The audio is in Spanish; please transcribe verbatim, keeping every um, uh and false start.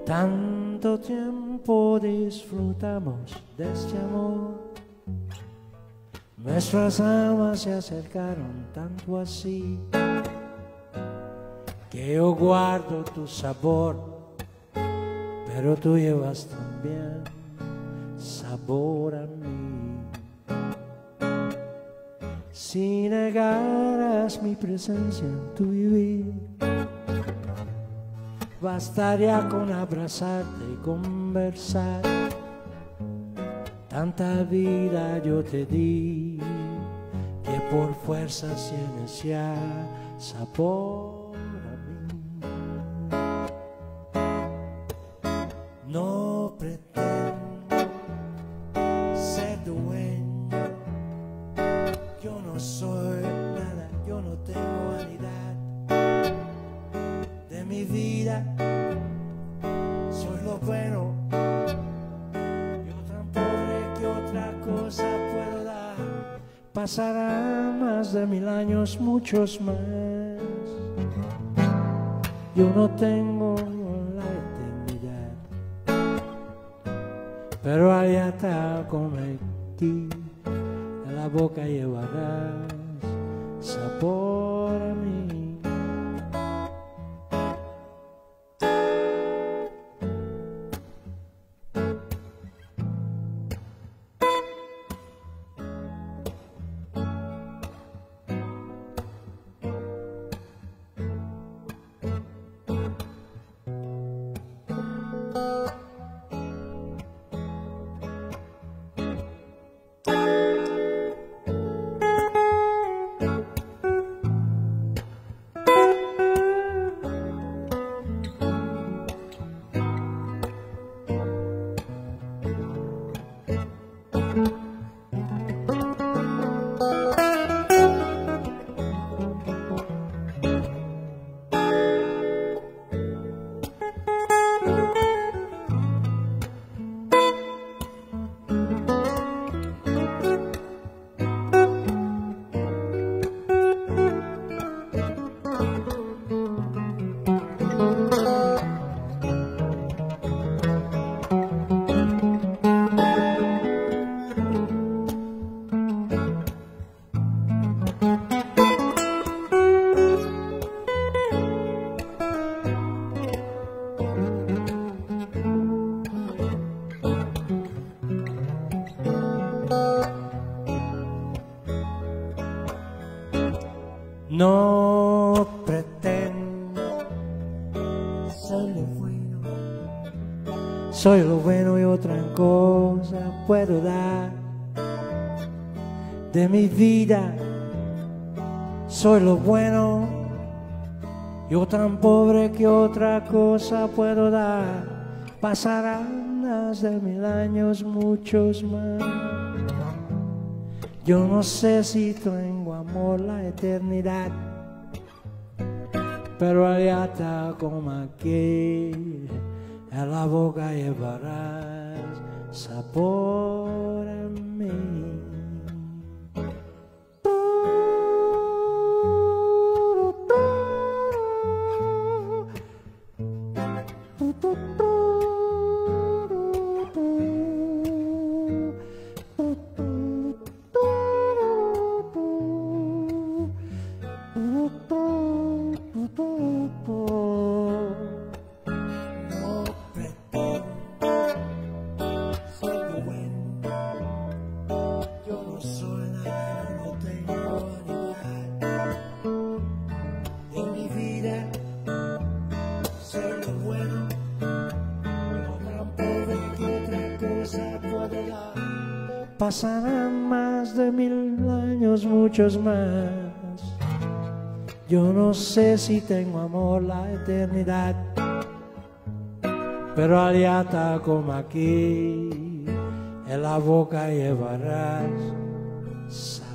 Tanto tiempo disfrutamos de este amor, nuestras almas se acercaron tanto así, que yo guardo tu sabor, pero tú llevas también sabor a mí. Si negaras mi presencia en tu vivir, bastaría con abrazarte y conversar. Tanta vida yo te di, que por fuerzas tienes ya sabor a mí. No pretendo ser dueño, yo no soy nada, yo no tengo vanidad de mi vida, soy lo bueno, yo tan pobre que otra cosa puedo dar. Pasarán más de mil años, muchos más, yo no tengo la eternidad, pero allá está cometí, en la boca llevarás sabor a mí. No pretendo ser lo bueno, soy lo bueno y otra cosa puedo dar de mi vida, soy lo bueno, yo tan pobre que otra cosa puedo dar. Pasarán más de mil años, muchos más, yo no sé si tengo amor la eternidad, pero allá está como aquí, en la boca llevarás sabor a mí. Pasarán más de mil años, muchos más, yo no sé si tengo amor la eternidad, pero allá está como aquí, en la boca llevarás